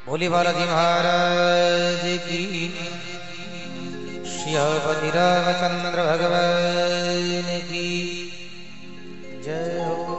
भोले बालाजी महाराज की, श्यामपति रामचंद्र भगवान की जय हो।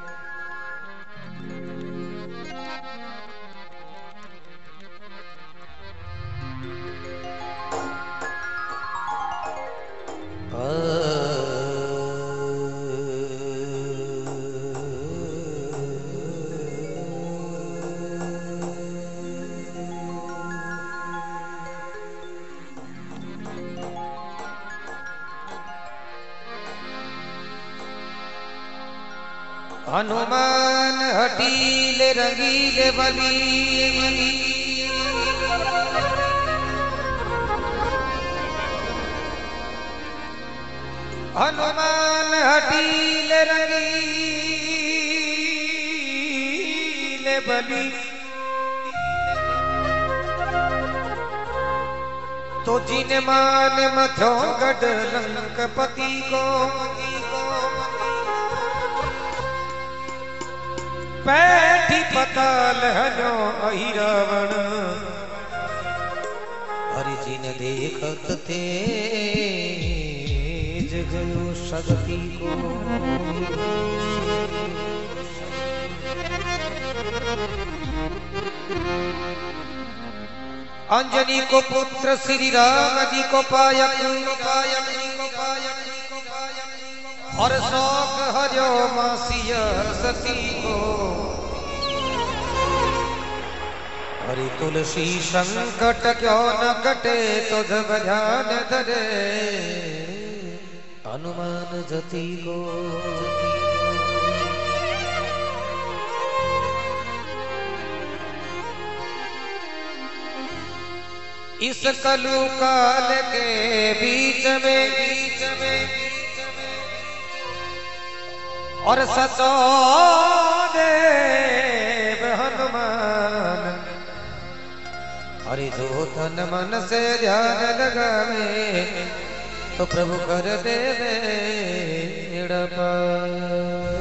हनुमान हटीले रंगीले बली, हनुमान हटीले रंगीले बली, तो जिन मान मथो गढ़ लंकपति को, बैठी पताल हलो अहि रावण, हरि जिन देखत थे जगयो शक्ति को। अंजनी को पुत्र श्री राम जी को पाया, और शौक हरियो मासिया सती को, हरि तुलसी संकट क्यों न कटे तो जब ध्यान धरे हनुमान जति को। इस कलु काल के बीच में और सचो देव हनुमान, हरि जो तन मन से ध्यान लगावे तो प्रभु कर देवे बेड़ा पार।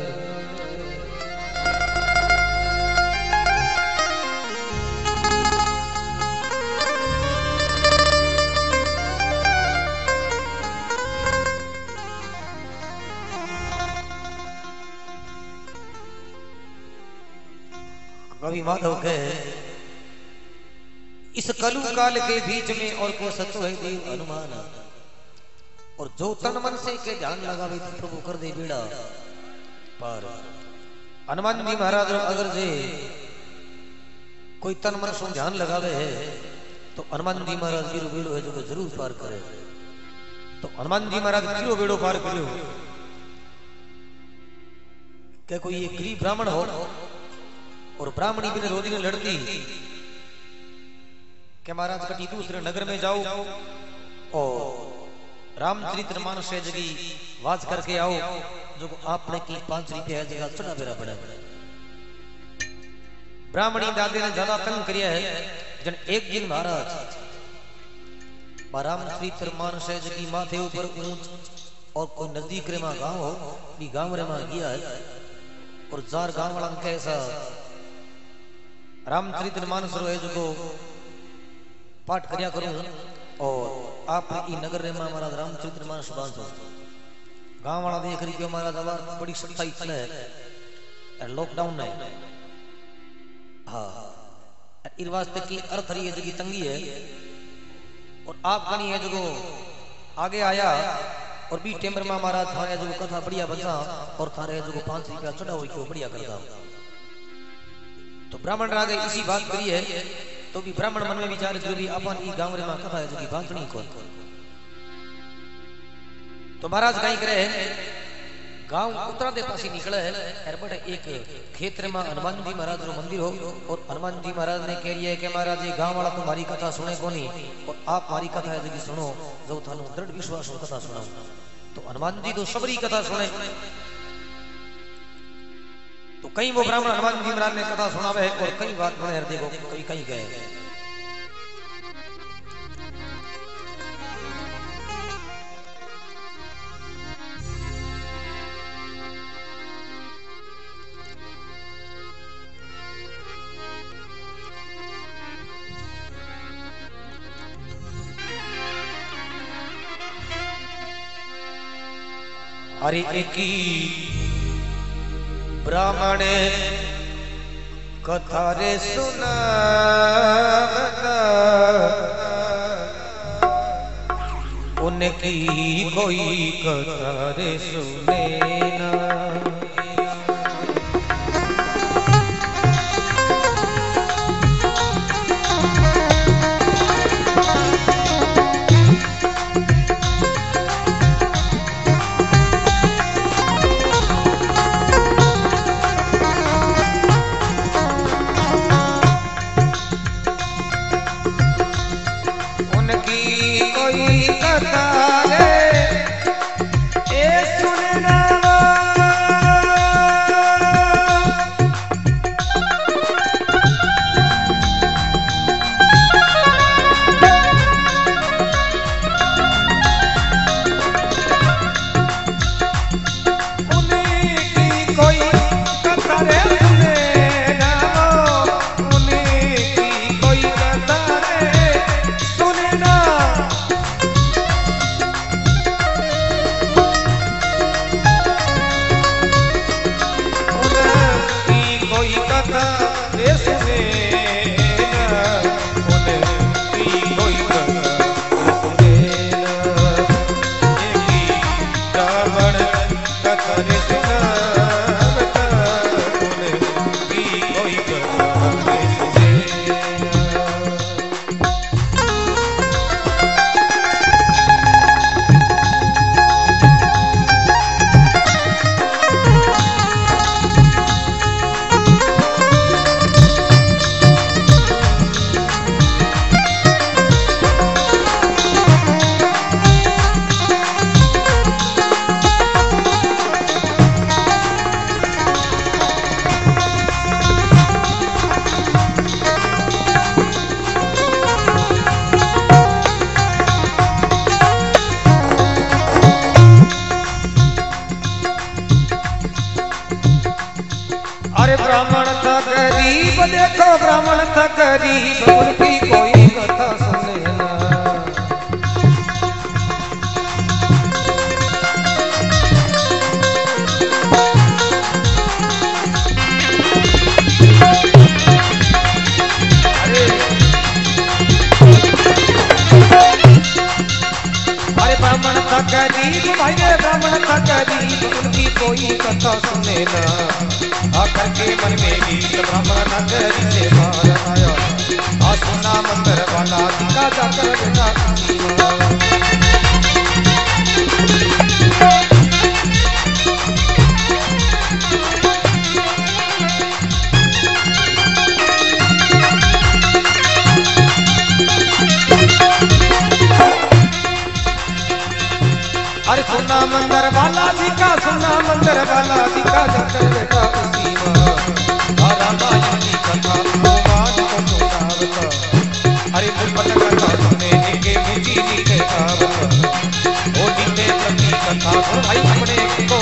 कवि माधव के इस कलु काल के बीच में और को सचो है देव हनुमान, और जो तन मन से के ध्यान लगावे तो प्रभु कर दे बेड़ा पार। हनुमान जी महाराज अगर जे कोई तन मन से ध्यान लगावे है तो हनुमान जी महाराज गिरो बेड़ो है जो जरूर पार करे। तो हनुमान जी महाराज गिरो बेड़ो पार करियो क्या कोई एक गरीब ब्राह्मण हो और ब्राह्मणी बिना रोजी ने लड़ती कि महाराज कटी दूसरे नगर में जाओ और रामचरितमानस से जगी वाज करके आओ जो आपने की 5 रुपया जगह चढ़ा बेरा पड़ा। ब्राह्मणी दादे ने ज्यादा तंग किया है जन एक दिन महाराज रामचरितमानस से जगी माथे ऊपर ऊंच और कोई नजदीक रे में गांव हो भी गांव रे में गया है और 4 गांव वाला कैसा रामचरितमानस है जो पाठ करया करूं और आप ई नगर रे में हमारा रामचरितमानस बांधो। गांव वाला देख रही कि हमारा दवार बड़ी सख्ताई चले है लॉकडाउन है। हाँ इस वास्ते की अर्थ रही है जगी तंगी है और आप कनी है जो आगे आया और बी टेम्बर में हमारा थारे जो कथा बढ़िया बचा और थारे जो 5 रुपया चढ़ा हुई क्यों बढ़िया करता। तो ब्राह्मण रागे इसी बात करी है तो भी ब्राह्मण मन में विचार जो भी अपन ई गांव रे में कथा है जो की बांधनी को। तो महाराज कहीं करे गांव उत्तरा दे पासी निकले है और बड़े एक क्षेत्र में हनुमान जी महाराज रो मंदिर हो और हनुमान जी महाराज ने कह लिया कि महाराज ये गांव वाला तुम्हारी कथा सुने कोनी और आप हमारी कथा है जो की सुनो जो थानो दृढ़ विश्वास हो कथा सुनाओ। तो हनुमान जी तो सबरी कथा सुने तो कई वो ब्राह्मण हनुमान जी महाराज ने कथा सुनावे है और कई बात बने हृदय को कई कई गए। अरे एकी ब्राह्मण कथा रे सुनावता उनकी कोई कथा रे सुने ना। देखो ब्राह्मण था गरीब उनकी कोई कथा सुने ना। अरे ब्राह्मण था गरीब भाई रे ब्राह्मण था गरीब उनकी कोई कथा सुने ना। आकर के मन में गीत ब्राह्मण नगरी से बाहर आया आ सुना मंदिर वाला दिखा जाकर बेटा अरे सुना मंदिर वाला दिखा सुना मंदिर वाला दिखा जाकर बेटा अरे कथा सुने के मुझी नीचे वो नीचे प्रति कथा भाई अपने को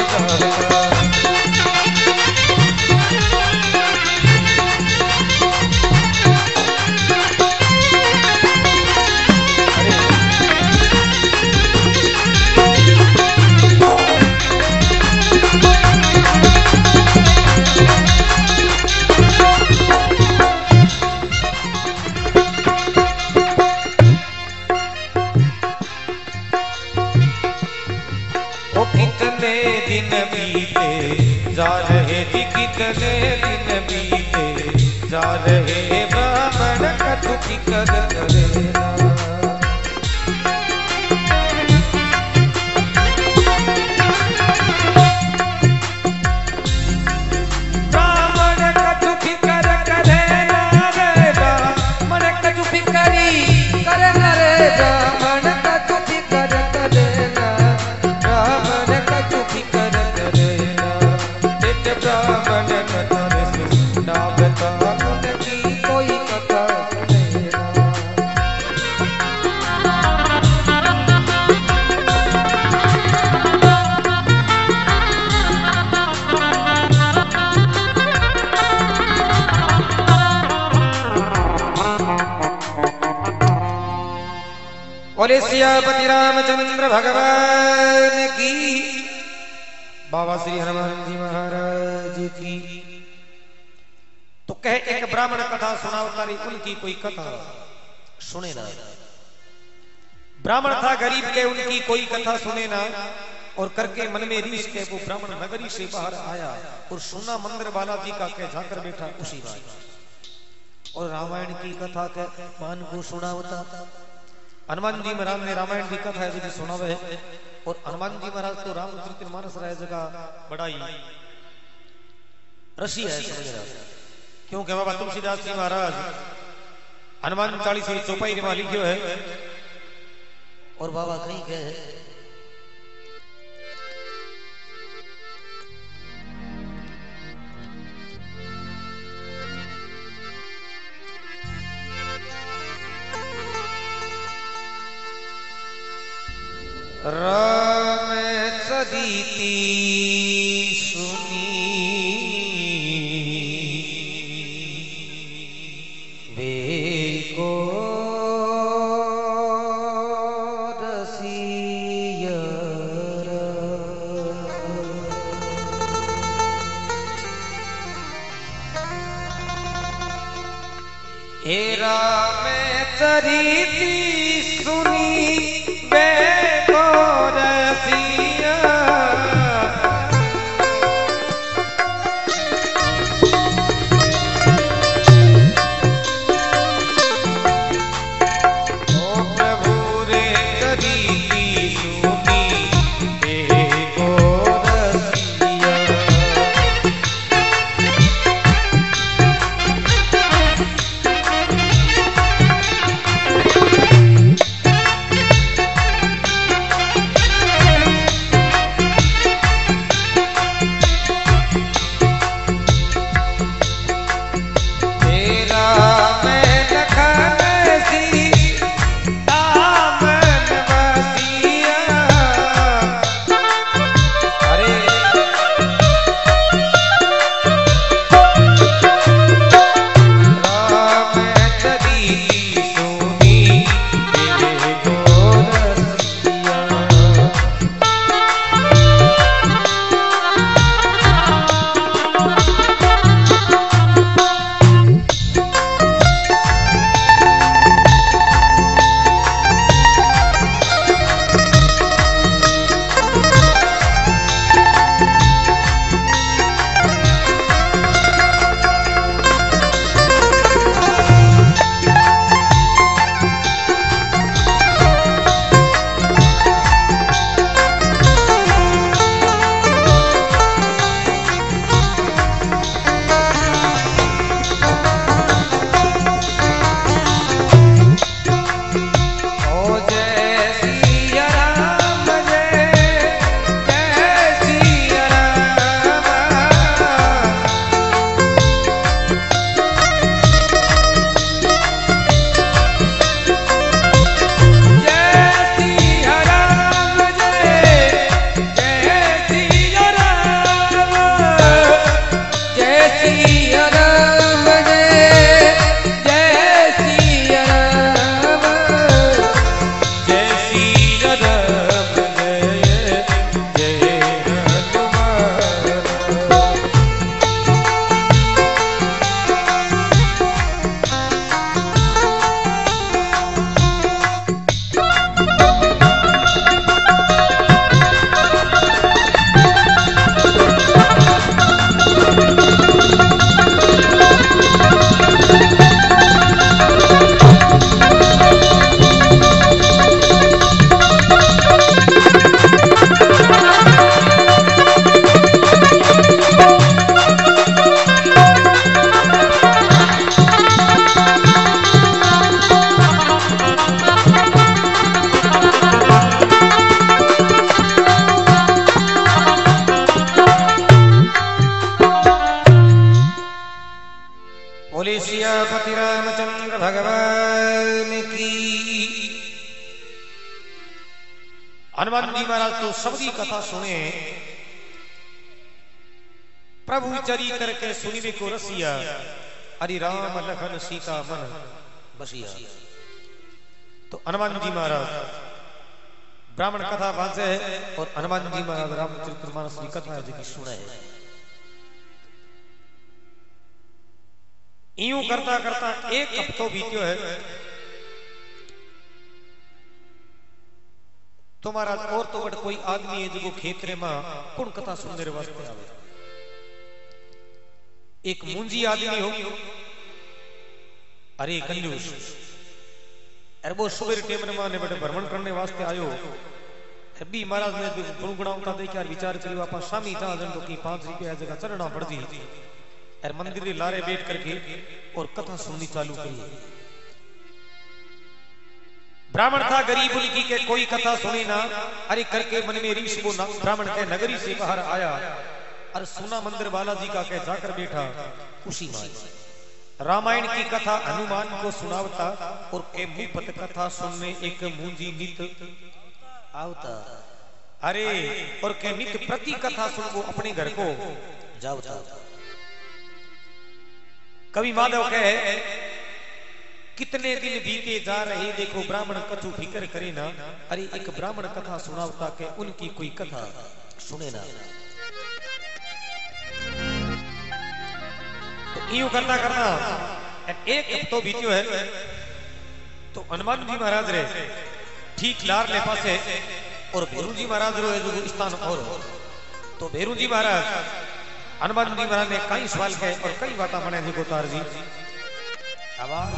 दिन बीते जा रहे जी कितने दिन बीते जा रहे ब्राह्मण कथु की कदर करेना। ब्राह्मण कथु की कदर करेना रे ब्राह्मण कथु की करी करेना रे ब्राह्मण कथु की कदर करेना ब्राह्मण कथु की बोले सियापति रामचंद्र भगवान की बाबा श्री हनुमान जी महाराज की। तो कहे एक ब्राह्मण कथा सुनावता रही, उनकी कोई कथा सुने ना। ब्राह्मण था गरीब के, उनकी कोई कथा सुने ना, और करके मन में रीस के वो ब्राह्मण नगरी से बाहर आया और सुना मंदिर बालाजी का के जाकर बैठा उसी बात। और रामायण की कथा के मान को सुनावता। हनुमान जी महाराज ने रामायण की कथा है सुनावे, और हनुमान जी महाराज तो रामचरितमानस राय जगह बड़ाई रसी है समझ रहा। क्योंकि बाबा तुलसीदास जी महाराज हनुमान चालीस चौपाई में लिखियो है, और बाबा कहीं कहे राम चरिती सुनी वे को हे राम चरिती सुनी वे सियापति रामचंद्र भगवान की। हनुमान जी महाराज तो सबकी कथा सुने, प्रभु चरी करके सुनिवे को रसिया, हरि राम लखन सीता मन बसिया। तो हनुमान जी महाराज ब्राह्मण कथा बाजे और हनुमान जी महाराज रामचरितमानस की कथा है जी सुने। यूं करता करता एक हफ्तो बीत्यो है तो महाराज और तो बड़ कोई आदमी है जो खेतरे में कुण कथा सुनने वास्ते आवे। एक मुंजी आदमी हो, अरे कंजूस, अरे वो सुबह टेम ने बड़े भ्रमण करने वास्ते आयो। अभी महाराज ने गुणगुणावता देख यार विचार करियो आपा शामी जा जन की 5 रुपया जगह चढ़ना पड़ दी और मंदिर रे लारे बैठ करके और कथा सुननी चालू करी। ब्राह्मण था गरीब उनकी के कोई कथा सुनी ना। अरे करके मन में रीस वो ब्राह्मण के नगरी से बाहर आया और सुना मंदिर बालाजी का के जाकर बैठा उसी में रामायण की कथा हनुमान को सुनावता और के मुफ्त कथा सुनने एक मुंजी नित आवता। अरे और के नित प्रति कथा सुन वो अपने घर को जावता। कवि माधव कहे कितने दिन बीते जा रहे देखो ब्राह्मण कछु फिक्र करे ना। अरे एक ब्राह्मण कथा सुनावता के उनकी कोई कथा सुने ना। तो यूं करता करता एक हफ्तो बीत्यो है तो हनुमान जी महाराज रे ठीक लार ले पासे और भेरू जी महाराज रो जो स्थान और तो भेरू जी महाराज हनुमान जी महाराज ने कई सवाल कहे और कई बात मने जी को तार जी आवाज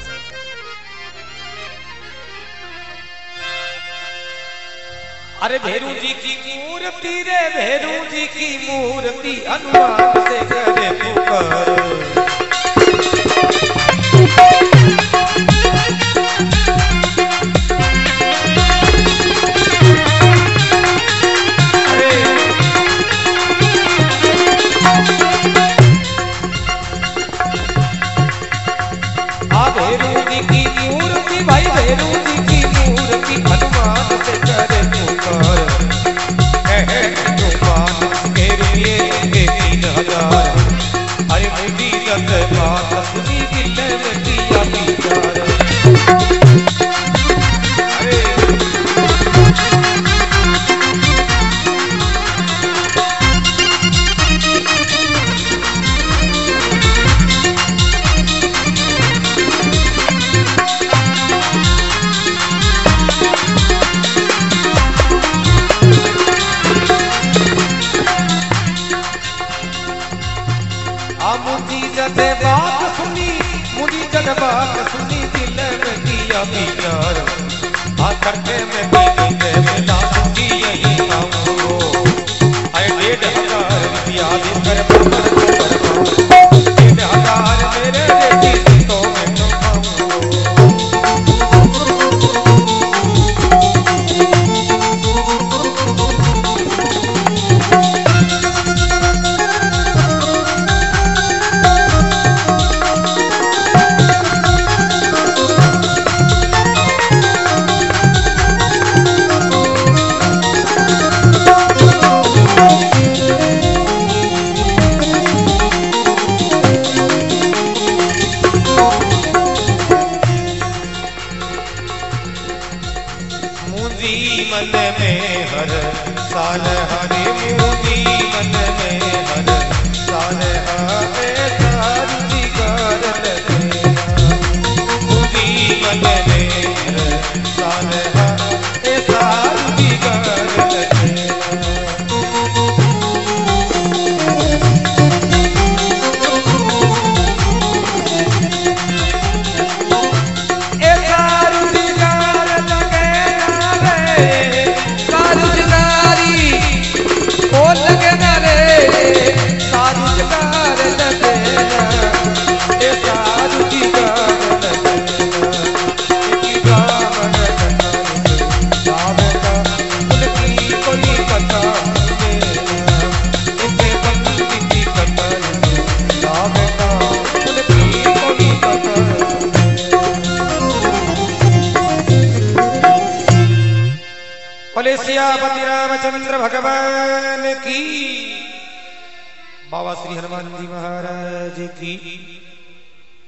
अरे भेरू जी की मूर्ति रे भेरू जी की मूर्ति हनुमान से करे पुकार। भेरू जी की मूर्ति भाई भेरू जी की मूर्ति हनुमान से करे पुकार। हनुमान के रुपये 3000 अरे मुझी दस बात सुनी दिल में किया विचार। जब बात सुनी मुझी जब बात सुनी दिल में किया विचार। आ करके मैं पीते में लाऊंगी यही काम को। अरे 1500 रुपया देकर पुत्र को करवाऊं 1500 मेरे बेटी तो मैं तो मन में हर साल हरे मुझी मन में हर साल हरे सार जिगर मुझी मन में हर साल हरे सार जिगर सियापति रामचंद्र भगवान की बाबा श्री हनुमान जी महाराज की।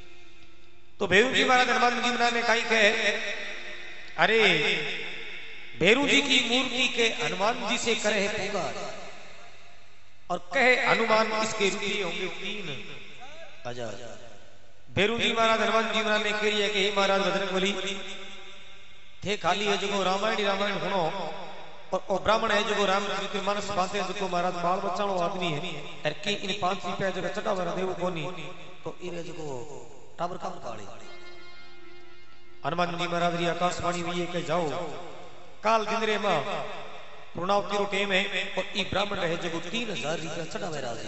तो भेरू जी महाराज हनुमान जी महाराज ने कही कहे अरे भैरू जी की मूर्ति के हनुमान जी से करे पुकार और कहे हनुमान इसके रुपये होंगे 3,000। भैरू जी महाराज हनुमान जी महाराज ने कही है कि महाराज बजरंगबली थे खाली है जो रामायण सुनो और ब्राह्मण है जो रामचरितमानस बांधे जो महाराज बाल बच्चाणो आदमी है और की इन 5 रुपया जगह चढ़ावा देव कोनी तो इरे जो टाबर काम काली हनुमान जी महाराज री आकाशवाणी हुई है कि जाओ काल दिनरे मां पूर्णावती रो टेम है और ई ब्राह्मण रहे जो 3,000 रुपया चढ़ावे राजी।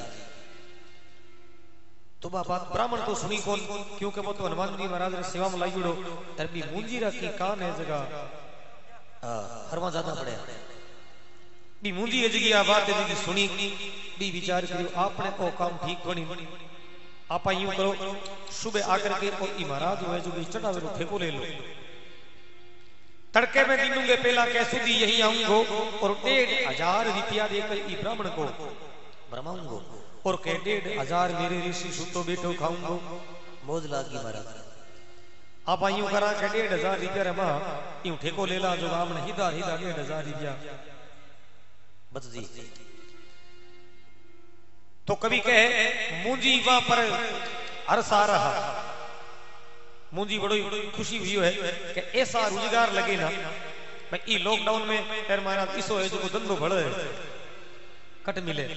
तो बाबा ब्राह्मण तो सुनी कौन क्योंकि वो तो हनुमान जी महाराज ने सेवा में लाइयो और भी मुंजी रखी कान है जगह हरवा ज्यादा पड़े भी मुंजी है जगी आ बात है जगी सुनी भी विचार करियो आपने को काम ठीक बनी आप यूं करो सुबह आकर के और ई महाराज हुए जो चढ़ावे रो ठेको ले लो तड़के में दिनूंगे पहला कैसे भी यही आऊंगो और 1,500 रुपया देकर ई ब्राह्मण को ब्रह्माऊंगो और कह 1,500 मेरे ऋषि सुतो बेटो खाऊंगो मौज लागी महाराज। आप यूं करा के 1,500 रुपया रमा यूं ठेको ले ला जो आपने हिदा 1,500 रुपया बस जी। तो कभी कहे मुंजी वहां पर अरसा रहा मुंजी बड़ी खुशी हुई है कि ऐसा रोजगार लगे ना भाई ई लॉकडाउन में यार महाराज इसो है जो धंधो भले कट मिले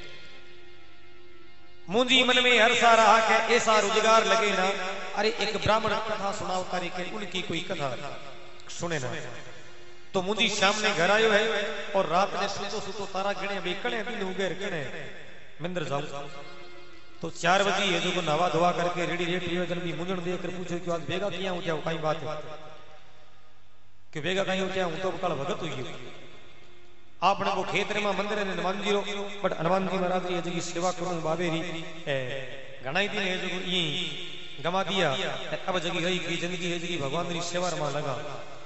मुंजी मन में हरसा रहा कि ऐसा रोजगार लगे ना। अरे एक ब्राह्मण कथा सुनाओ तारी के उनकी कोई कथा सुने ना तो मुंजी शाम ने घर आयो है और रात ने सुतो तारा गिने बेकणे दिन उगेर कणे मंदिर जाऊं तो 4 बजे है जो नवा धोवा करके रेडी रेट जन भी मुंजन देकर पूछो कि आज बेगा किया हूं क्या कई बात है कि बेगा कहीं हो क्या हूं तो कल भगत हुई आपने वो खेत रे में मंदिर ने हनुमान जी रो बट हनुमान जी महाराज जी जगी सेवा करूं बाबेरी घणाई दिन है जो ई गमा दिया अब जगी गई की जिंदगी है जगी भगवान री सेवा रमा लगा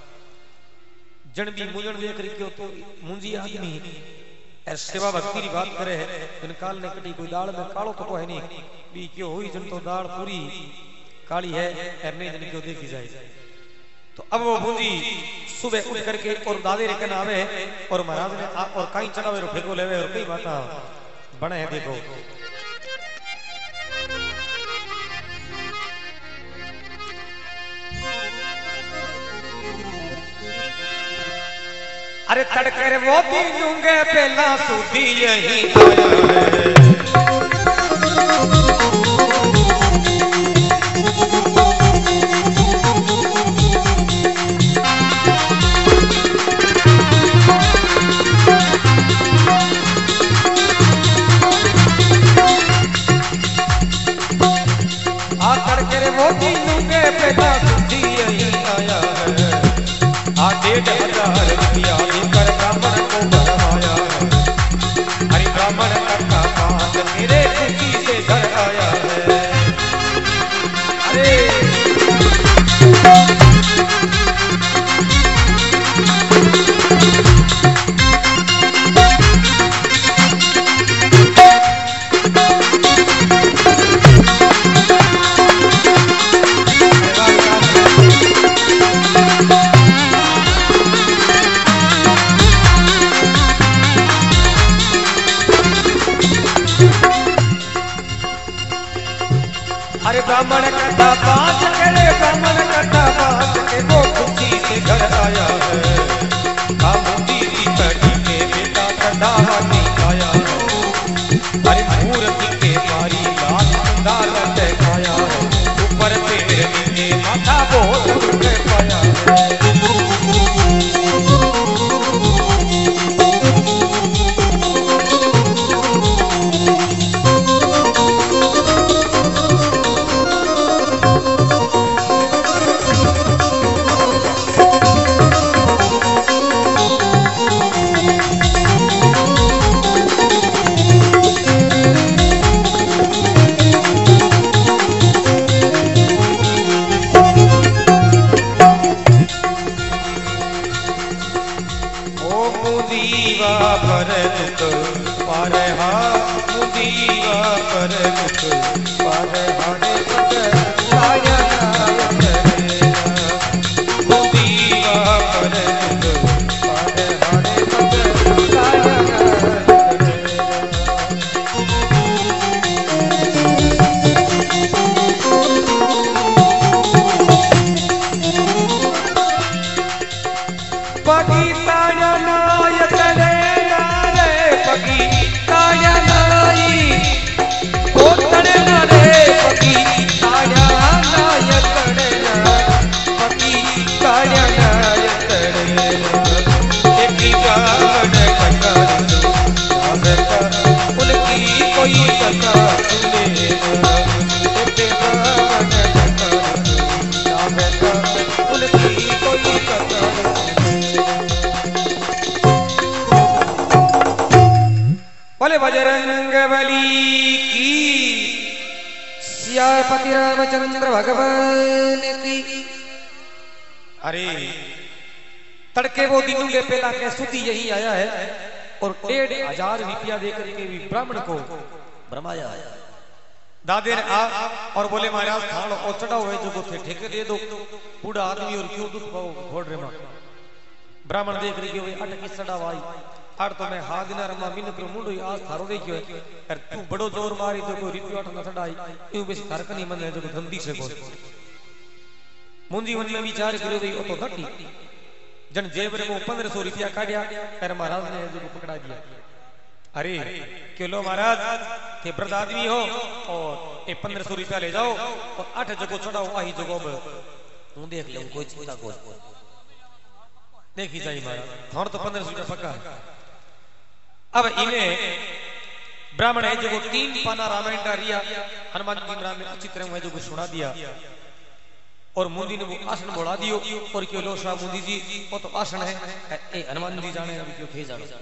जन भी मुंजन देकर क्यों तो मुंजी आदमी और सेवा भक्ति की बात करे है इन काल ने कटी कोई दाल में कालो तो है नहीं भी क्यों हुई जन तो दाल पूरी काली है और नहीं जन क्यों देखी जाए तो अब वो मुंजी सुबह उठ करके और दादे रेकन आवे और महाराज ने और कहीं चढ़ावे रो फेको लेवे और कई बाता बने है देखो अरे तड़कर वो दिनूंगे पहला सूदी यही आया आ तड़कर वो दिनूंगे पहला सूदी यही आया है आ 1,500 रुपया लेकर ब्राह्मण को भरवाया हरि ब्राह्मण करता बात मेरे खुशी से घर आया है। अरे ब्राह्मण करता बात करे ब्राह्मण करता बात के वो खुशी से घर आया है हम दीदी कड़ी के बेटा कदावती आया अरे मूर्ति के मारी लाल दाल खाया ऊपर पेड़ नीचे माथा बहुत पाया सीतापति रामचंद्र भगवान की। अरे तड़के वो दिनों के पहला के सुधी यही आया है और 1500 रुपया देकर के भी ब्राह्मण को भरमाया। दादे ने आ और बोले महाराज थाल और चढ़ाओ है जो थे ठेके दे दो, बूढ़ा आदमी और क्यों दुख पाओ घोड़ रे मां। ब्राह्मण देख रही है अट की चढ़ावाई आड़ तो मैं हा दिना रमा मिन करो मुंडो आज थारो देखियो है यार तू बड़ो जोर मारी तो कोई रिपीट न चढ़ाई यूं बेस थारक नहीं मन है जो धंधी से को मुंजी मन में विचार करो भाई ओ तो नटी जन जेब रे 1500 रुपया काढ़िया फिर महाराज ने जो पकड़ा दिया। अरे क्यों लो महाराज थे वृद्ध आदमी हो और ये 1500 रुपया ले जाओ और 8 जगह चढ़ाओ आही जगह हूं देख ले कोई चिंता को देखी जाई महाराज थोड़ तो 1500 रुपया पक्का है। अब इन्हें ब्राह्मण है जो 3 पाना रामायण का रिया हनुमान जी महाराज ने अच्छी तरह है जो सुना दिया और मुंदी ने वो आसन बोला दियो और क्यों लो शाह मुंदी जी वो तो आसन है ए हनुमान जी जाने अभी क्यों थे जाने।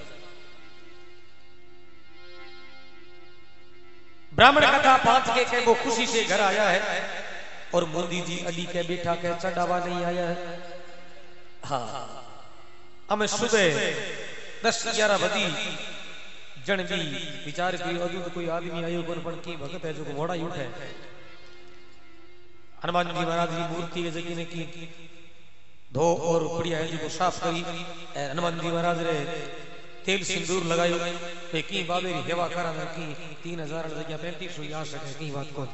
ब्राह्मण कथा 5 के वो खुशी से घर आया है और मुंदी जी अली के बैठा के चढ़ावा नहीं आया है। हाँ हमें सुबह 10-11 बजे जन भी विचार की अजू तो कोई आदमी आयो पर की भगत है जो घोड़ा ही उठे। हनुमान जी महाराज की मूर्ति के जगह ने की धो और बढ़िया है जो साफ करी। हनुमान जी महाराज रे तेल सिंदूर लगायो पे की बाबे री सेवा करा ने की 3000 जगह 3500 आ सके की बात को।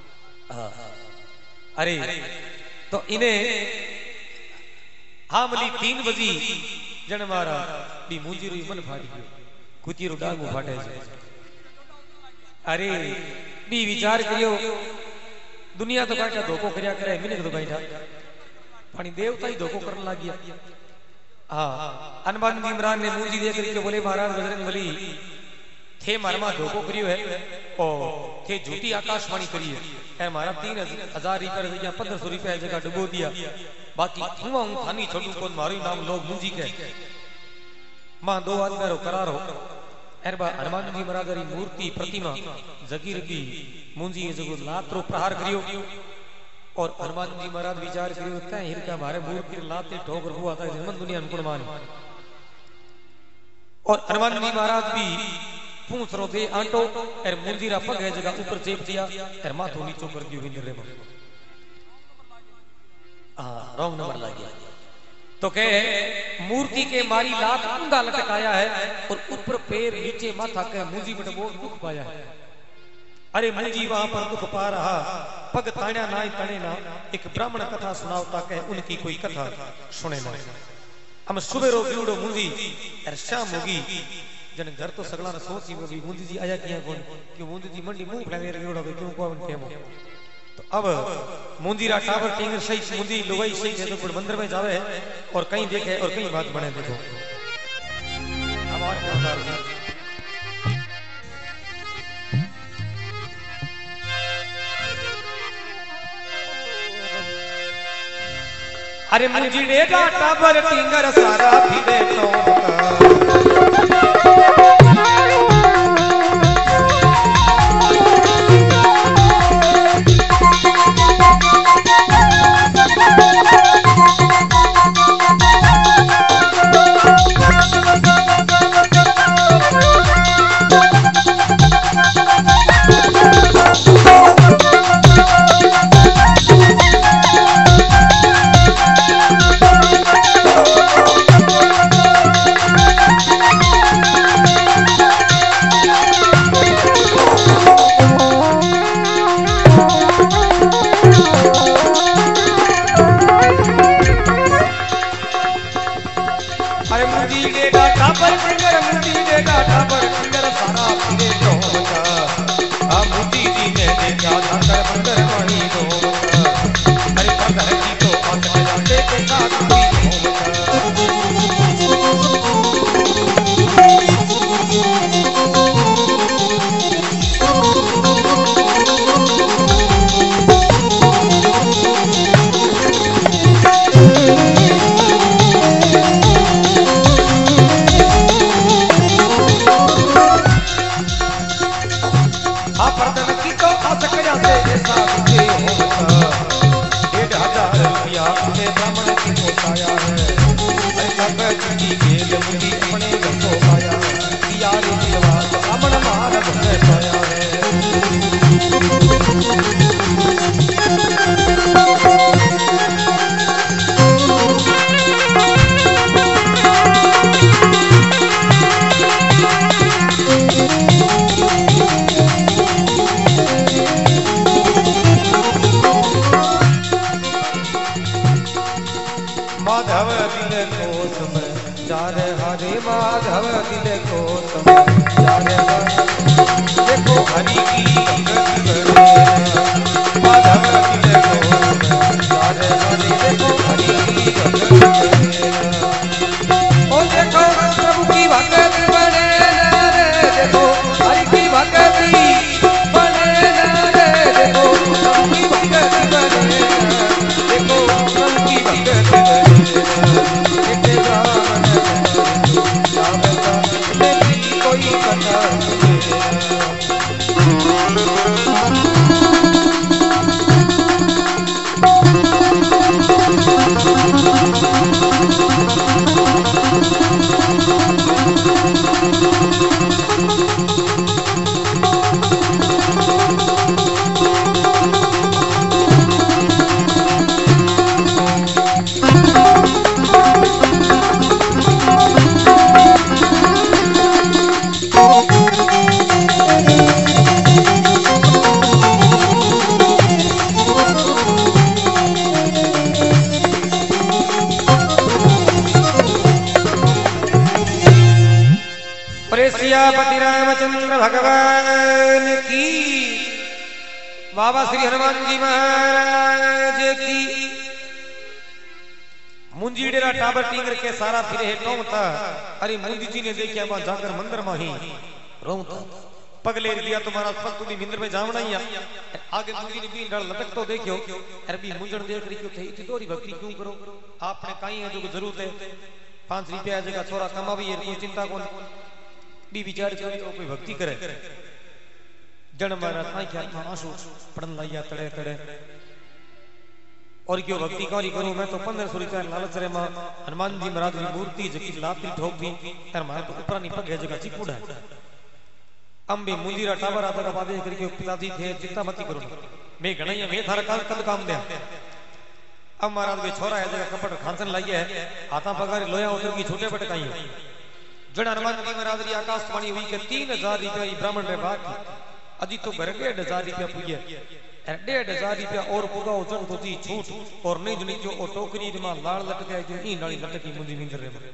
अरे तो इन्हें हामली 3 बजे जन मारा बी मुंजी रो मन फाटी गयो कुती रो डांगो फाटे छे। अरे बी विचार करियो दुनिया तो काटा धोखो करया करे मिने तो बैठा पानी देवता ही धोखो करने लग गया। हां हनुमान जी महाराज ने मुंजी देख के बोले महाराज बजरंगबली थे मारमा धोखो करियो है और थे झूठी आकाशवाणी करी है मारा 3000 रुपया 1500 रुपया जगह डुबो दिया बाकी हुआ हूं थानी छोड़ू को मारो नाम लोग मुंजी के मां 2 आदमी रो करारो एरबा हनुमान जी महाराज री मूर्ति प्रतिमा जगीर की मुंजी जो लात रो प्रहार करियो और हनुमान जी महाराज विचार करियो तय हिर का मारे मूर्ति लाते ठोकर हुआ था जमन दुनिया अनुकूल मान और हनुमान जी महाराज भी पूंछ रो दे आंटो और मुंजी रा पग है जगह ऊपर चेप दिया और माथो नीचो कर दियो विंदर रे। हां रॉन्ग नंबर लग गया तो कहे मूर्ति के मारी लात ऊंधा लटकाया है और ऊपर पैर नीचे माथा के मुंजी में बहुत दुख पाया है। अरे मुंजी वहां पर दुख पा रहा पग ताण्या ना तणे ना एक ब्राह्मण कथा सुनावता कहे उनकी कोई कथा सुने ना। हम सुबह रो बीड़ो मुंजी और शाम होगी जन घर तो सगला ने सोची वो भी मुंजी जी आया किया कौन कि मुंजी जी मंडी मुंह फैले रेड़ो क्यों कौन टेमो। तो अब मुंजीरा टावर टिंगर सही मुंजी लुगाई सही है तो मंदिर में जावे और कहीं देखे और कहीं बात बने देखो हमारे क्या अरे मुंजी ने टावर टिंगर सारा फिरे तो के ब्राह्मण की पोताया है। अरे भगत की गेल मुंडी अपने घर को आया यार दिलवास ब्राह्मण मार भगे पाया है। माधव दिल को समय चार हरे माधव दिल को समय चार देखो हरि की भगत माधव दिल को चार हरे देखो हरि की भगत ओ देखो प्रभु की भगत बने रे देखो हरि की भगती बने रे देखो प्रभु की भगत बने देखो प्रभु की भगत कोई कथा सियापति रामचंद्र भगवान की बाबा श्री हनुमान जी महाराज की मुंजी डेरा टाबर टिंगर के सारा फिरे है टोमता। अरे मुंजी जी ने देखिया वहां जाकर मंदिर में ही रोमता पगले दिया तुम्हारा पग तुम्हें मंदिर में जावना ही आगे मुंजी ने भी डर लटक तो देखियो अरबी मुंजन देख रही क्यों थे इतनी दोरी भक्ति क्यों करो आपने कहीं है जो जरूरत है 5 रुपया जगह छोरा कमा भी है कोई चिंता कौन बी विचार कोई भक्ति करे जन महाराज आई ख्याल में आंसू पड़न लाइया तड़े तड़े और क्यों भक्ति कौरी करूं मैं तो 1500 रुपया लालच रे मां हनुमान जी महाराज की मूर्ति जकी लाती ठोक दी यार मारे तो ऊपर नहीं पगे जगह चिकुड़ा है अंबे मुंजीरा टाबर आता का बादे करके पिताजी थे चिंता मत करो मैं गणैया मैं थारा कद काम दे अब महाराज के छोरा है जगह कपट खांसन लाइए है आता पगार लोया उधर की छोटे बट कहीं जन हनुमान जी महाराज की आकाशवाणी हुई कि 3000 रुपया ब्राह्मण रे बाकी अजी तो घर 1500 रुपया पुगे 1500 रुपया और पुगा जन तो जी छूट और नहीं जनी जो टोकरी में लाल लटके जो ई नाली लटकी मुंजी मिंदर रे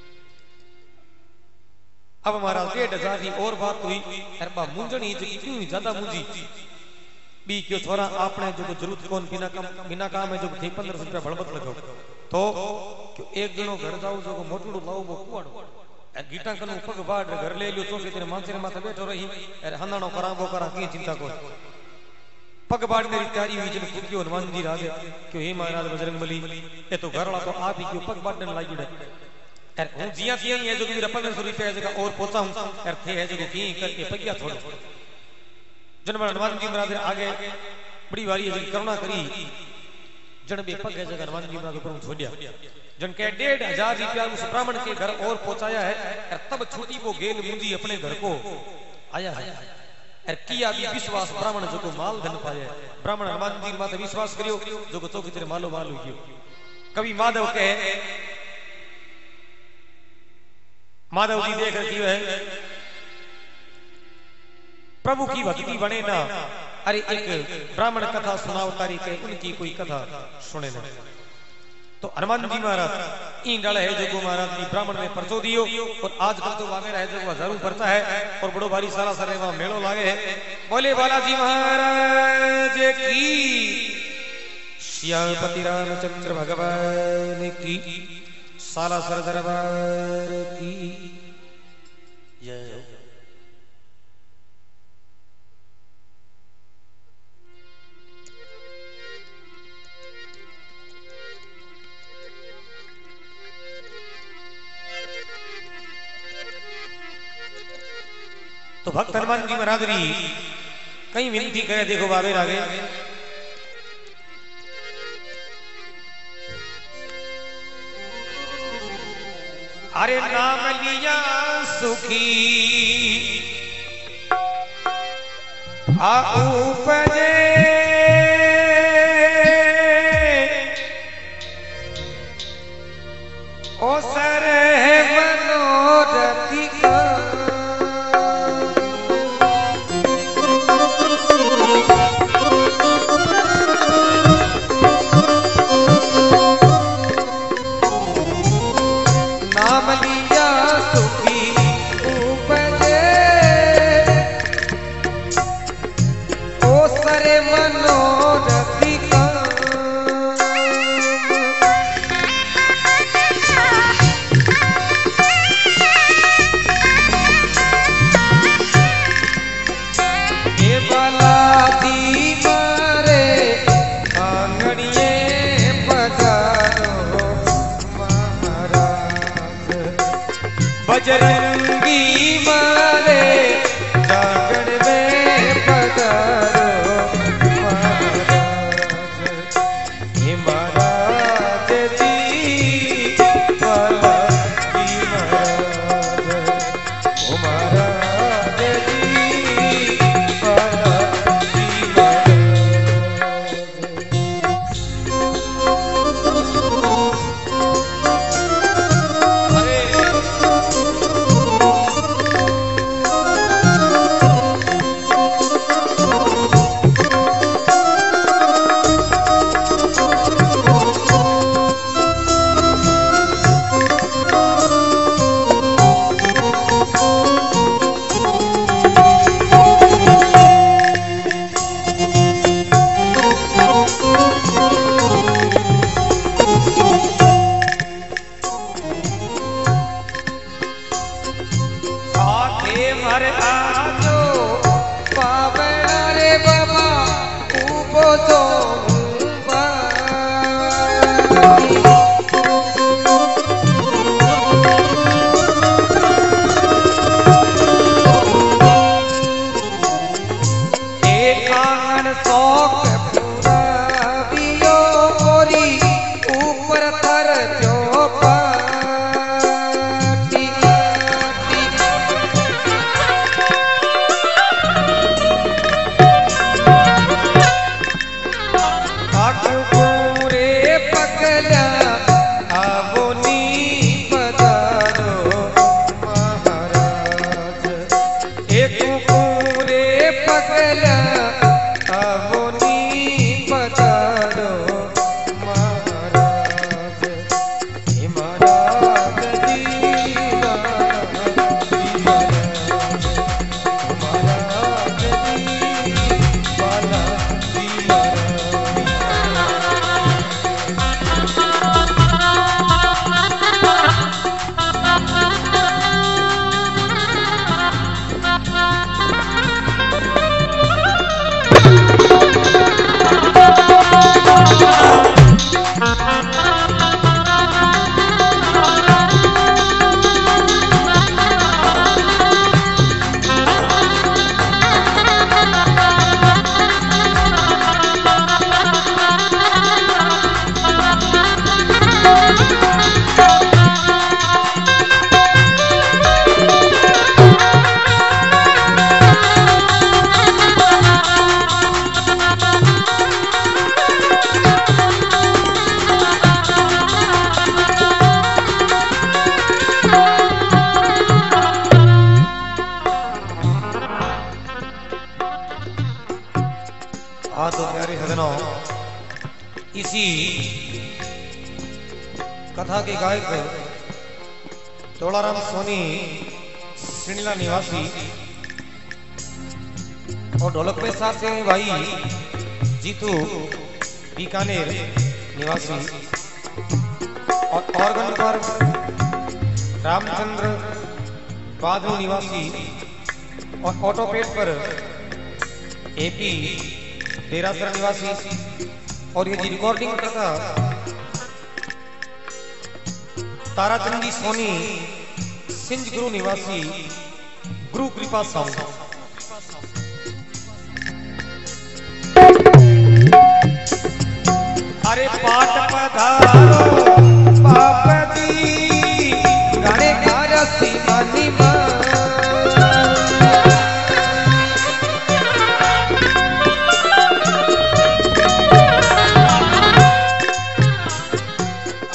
अब महाराज 1500 की और बात हुई अरबा मुंजनी जी क्यों ज्यादा मुंजी बी क्यों छोरा आपने जो जरूरत कौन बिना काम है जो 1500 रुपया भड़बत लगाओ तो क्यों एक जनो घर जाओ जो मोटड़ू लाओ वो कुआड़ो गीटा कनु पग बाड़ घर ले लियो तो तेरे मानसे रे माथे बैठो रही अरे हंदाणो करा वो करा की चिंता को पग बाड़ मेरी तैयारी हुई जन फुकियो हनुमान जी राजे क्यों हे महाराज बजरंगबली ये तो घर वाला तो आप ही क्यों पग बाड़ने लागी रे अरे हूं जिया किया है जो मेरा 1500 रुपया जगह और पहुंचा हूं अरे थे है जो की करके पगिया छोड़ जन हनुमान जी महाराज आगे बड़ी वारी है करुणा करी जन बे पग जगह हनुमान जी महाराज ऊपर छोड़िया जन के 1500 रुपया उस ब्राह्मण के घर और पहुंचाया है तब छुट्टी वो गेल मुंजी अपने घर को आया है किया भी विश्वास ब्राह्मण जो को माल धन पाया ब्राह्मण हनुमान जी माते विश्वास करियो जो को चौकी तेरे मालो माल हो कवि माधव कहे माधव जी देख रखी है प्रभु की भक्ति बने ना अरे एक ब्राह्मण कथा सुनाओ तारीख है उनकी कोई कथा सुने ना तो हनुमान जी महाराज इन डाला है जो महाराज की ब्राह्मण में परचो दियो और आजकल तो वागे है जो हजारों परचा है और बड़ो भारी सारा सारे वहां मेलो लागे है बोले बालाजी महाराज की सियापति रामचंद्र भगवान की साला सर दरबार की जय। तो भक्त हनुमान जी महाराज कई विनती करे देखो बाबे आगे अरे नाम लिया सुखी आ उपजे ओ सर मनोरथी का नाम लिया सुखी उपजे ओ सर मनोरथी का बजरंगी मारे जागरण में पधारो महाराज हे महाराज जी बालाजी महाराज ओ महाराज जी बालाजी हाँ तो प्यारे सजनों, इसी कथा के गायक तोड़ाराम सोनी सिंडला निवासी और ढोलक पे साथ हैं भाई जीतू बीकानेर निवासी और ऑर्गन पर रामचंद्र बादू निवासी और ऑटोपेट पर एपी डेरासर निवासी और ये जी रिकॉर्डिंग करता ताराचंदी सोनी सिंज गुरु निवासी गुरु कृपा सॉन्ग। अरे पाठ पधारो पाप दी गाने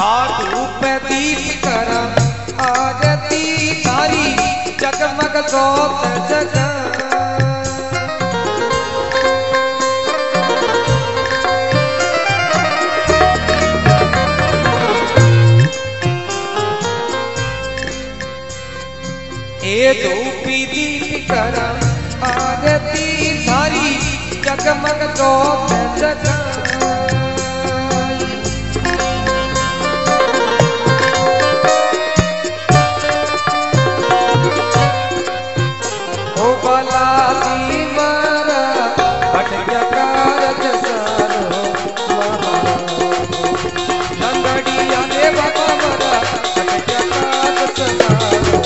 धूप दीप करा आरती तारी जगमग जोत जगा धूपी दीप करा आरती थारी जगमग जोत जगा ओ बाला दी मारा भटक कारज सारो नंदड़िया ने बाबा मारा भटक कारज सारो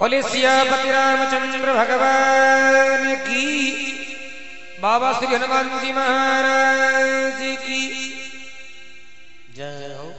बोले सियापति रामचंद्र भगवान की, बाबा श्री हनुमान जी महाराज की जय हो।